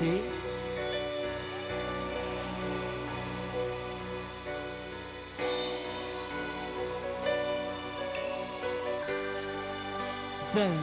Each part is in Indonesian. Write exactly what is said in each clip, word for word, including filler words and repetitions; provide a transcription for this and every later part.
kasih. Sen.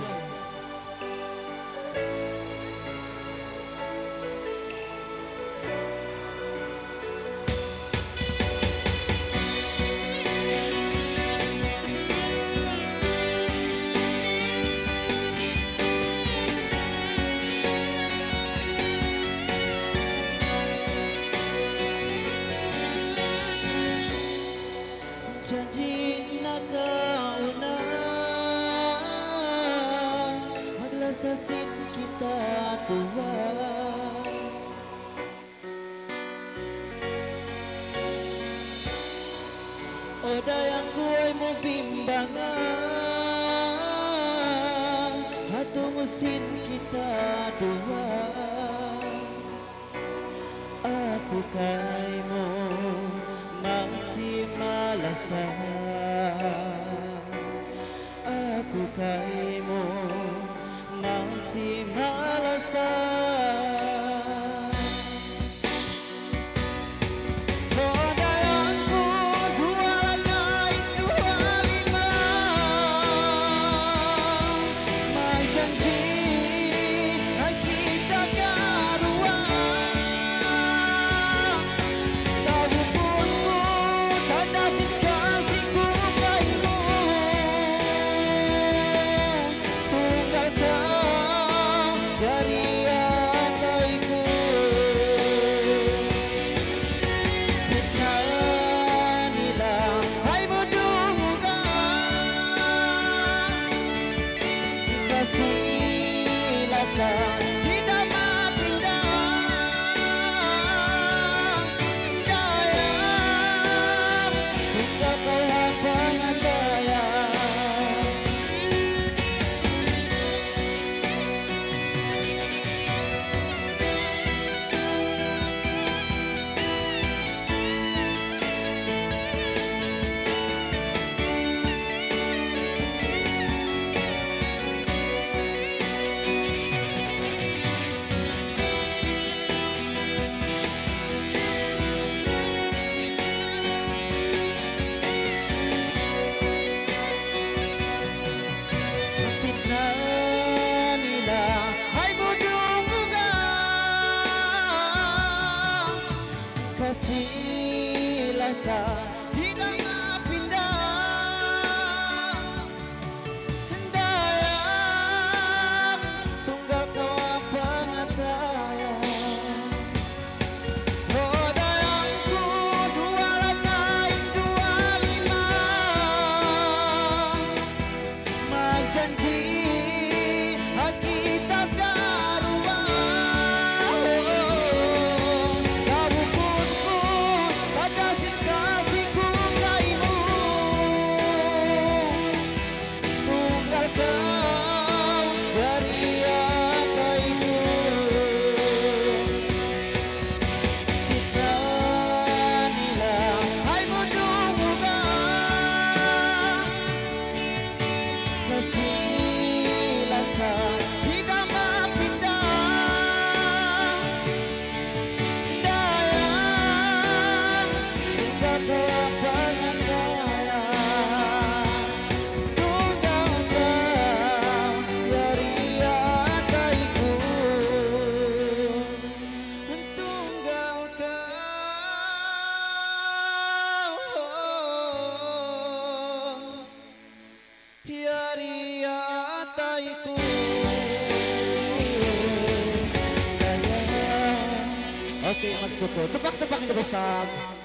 Janji nak kau nak adalah sasin kita Tuhan. Oda yang kuai mau bimbangan hatu mesin kita Tuhan. Aku kaimu masih malasan, aku kaimu masih malasan. Kodayanku dua lantai dua lima, mai janji kita karuan. Tahu punku tanda kasihku kaimu, tunggal kau dari ataiku. Bukanlah hai menduga kasih lasa tidak pindah daya, bukan kau lapangan daya. Fitnanilah hai menduga kasih lasa tidak pindah daya, tunggal kau apa ngataya. Kodayanku dua lantai dua lima, mai janji kita karuan. Kamu punku pada kasihku kaimu, tunggal kau dari ataiku. Fitnanilah hai menduga kasih lasa tidak pindah daya, tunggal kau lapangan daya. Tunggal kau dari ataiku, tunggal kau dari ataiku. Oke, maksudku tebak-tebak itu besar.